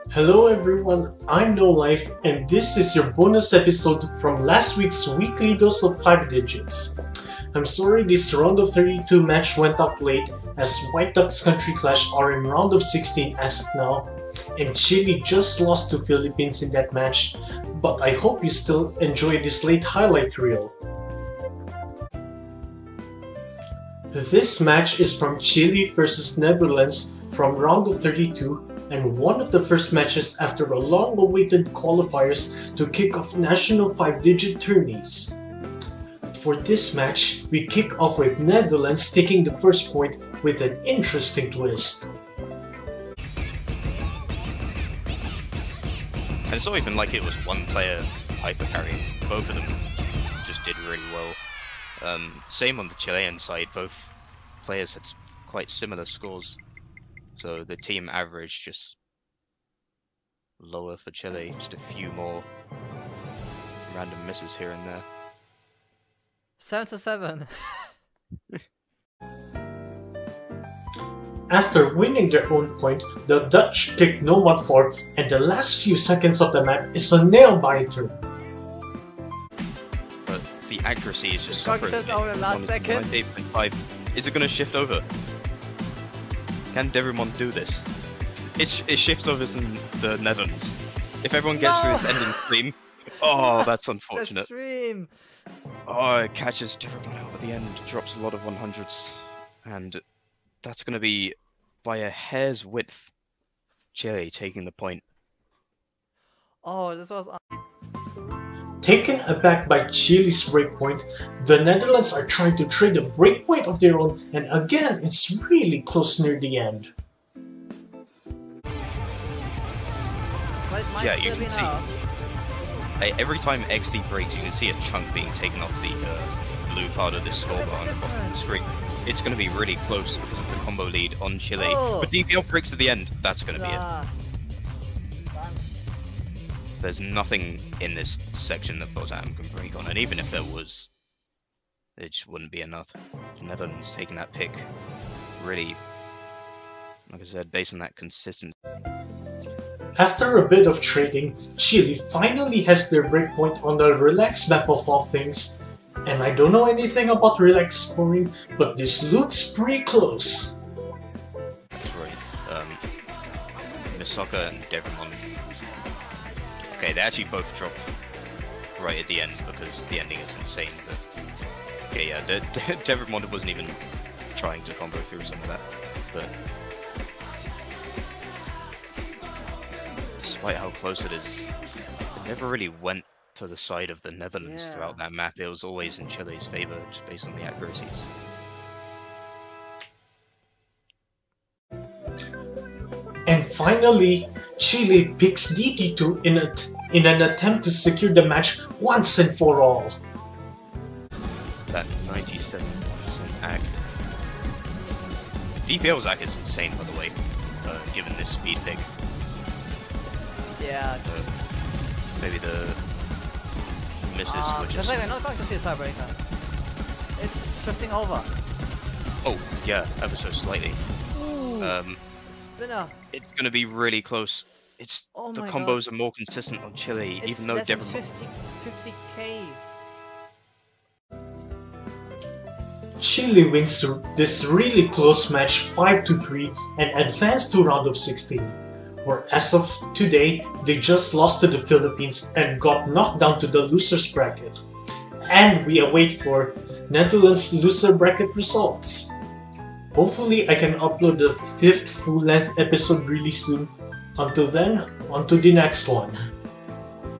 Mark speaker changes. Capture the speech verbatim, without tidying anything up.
Speaker 1: Hello everyone, I'm No Life and this is your bonus episode from last week's weekly dose of five digits. I'm sorry this round of thirty-two match went out late as WhiteDuck's Country Clash are in round of sixteen as of now, and Chile just lost to Philippines in that match, but I hope you still enjoy this late highlight reel. This match is from Chile versus Netherlands from round of thirty-two and one of the first matches after a long-awaited qualifiers to kick off national five digit tourneys. For this match, we kick off with Netherlands taking the first point with an interesting twist.
Speaker 2: And it's not even like it was one player hyper carrying, both of them just did really well. Um, same on the Chilean side, both players had quite similar scores. So the team average just lower for Chile, just a few more random misses here and there.
Speaker 3: Seven to seven.
Speaker 1: After winning their own point, the Dutch pick no one for, and the last few seconds of the map is a nail-biter.
Speaker 2: But the accuracy is just
Speaker 3: Just
Speaker 2: suffering.
Speaker 3: over the last second.
Speaker 2: eight point five. Is it going to shift over? Can Devrimon do this? It, sh it shifts over to the Netherlands. If everyone gets
Speaker 3: No!
Speaker 2: through this ending stream, oh, that's
Speaker 3: The
Speaker 2: unfortunate.
Speaker 3: stream.
Speaker 2: Oh, it catches Devrimon out at the end, drops a lot of one hundreds, and that's going to be by a hair's width. Chile taking the point.
Speaker 3: Oh, this was.
Speaker 1: Taken aback by Chile's breakpoint, the Netherlands are trying to trade a breakpoint of their own, and again it's really close near the end.
Speaker 3: But it might
Speaker 2: Yeah,
Speaker 3: still
Speaker 2: you
Speaker 3: be
Speaker 2: can see.
Speaker 3: enough.
Speaker 2: Hey, every time X D breaks, you can see a chunk being taken off the uh, blue part of this score bar on the bottom of the screen. It's going to be really close because of the combo lead on Chile.
Speaker 3: Oh.
Speaker 2: But D P L breaks at the end. That's going to be it.
Speaker 3: Ah.
Speaker 2: There's nothing in this section that Bozam can break on, and even if there was, it just wouldn't be enough. The Netherlands taking that pick, really, like I said, based on that consistency.
Speaker 1: After a bit of trading, Chile finally has their breakpoint on the relaxed map of all things, and I don't know anything about relaxed scoring, but this looks pretty close.
Speaker 2: That's right. Um, Misaka and Devrimon. Okay, they actually both drop right at the end because the ending is insane. But okay, yeah, De De Devrimon wasn't even trying to combo through some of that. But despite how close it is, it never really went to the side of the Netherlands
Speaker 3: Yeah.
Speaker 2: throughout that map. It was always in Chile's favor, just based on the accuracies.
Speaker 1: And finally, Chile picks D T two in, a in an attempt to secure the match once and for all.
Speaker 2: That ninety-seven percent A C. D P L's A C is insane, by the way, uh, given this speed pick.
Speaker 3: Yeah.
Speaker 2: Uh, maybe the misses
Speaker 3: Uh,
Speaker 2: were
Speaker 3: just
Speaker 2: just...
Speaker 3: like we're not going to see a tiebreaker. It's shifting over.
Speaker 2: Oh, yeah, ever so slightly.
Speaker 3: Ooh.
Speaker 2: Um,
Speaker 3: Spinner.
Speaker 2: it's going to be really close. It's
Speaker 3: Oh
Speaker 2: The
Speaker 3: my
Speaker 2: combos
Speaker 3: God.
Speaker 2: are more consistent on Chile,
Speaker 3: It's
Speaker 2: even though
Speaker 3: less than
Speaker 2: Devrimon...
Speaker 3: fifty, fifty K.
Speaker 1: Chile wins this really close match five to three and advanced to round of sixteen, where as of today they just lost to the Philippines and got knocked down to the losers bracket. And we await for Netherlands loser bracket results. Hopefully I can upload the fifth full-length episode really soon. Until then, on to the next one.